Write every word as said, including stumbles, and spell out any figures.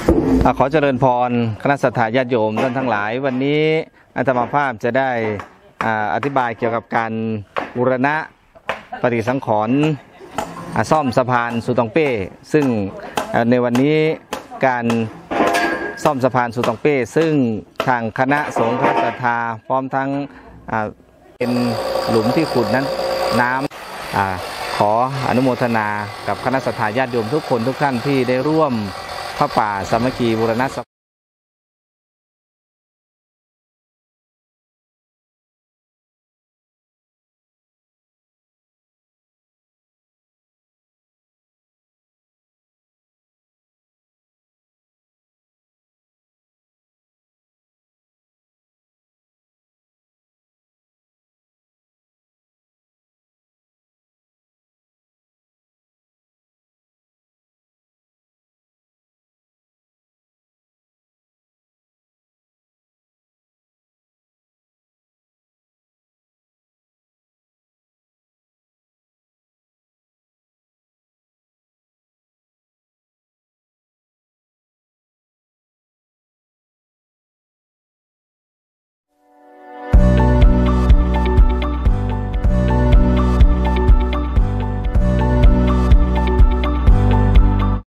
ขอเจริญพรคณะสัตยาติโยมท่านทั้งหลายวันนี้อาตมาภาพจะได้อธิบายเกี่ยวกับการบูรณะปฏิสังขรณ์ซ่อมสะพานสุตองเป้ซึ่งในวันนี้การซ่อมสะพานสุตองเป้ซึ่งทางคณะสงฆ์คณะศรัทธาพร้อมทั้งเป็นหลุมที่ขุดนั้นน้ำขออนุโมทนากับคณะสัตยาติโยมทุกคนทุกท่านที่ได้ร่วมพระป่าสามัคคีบูรณะ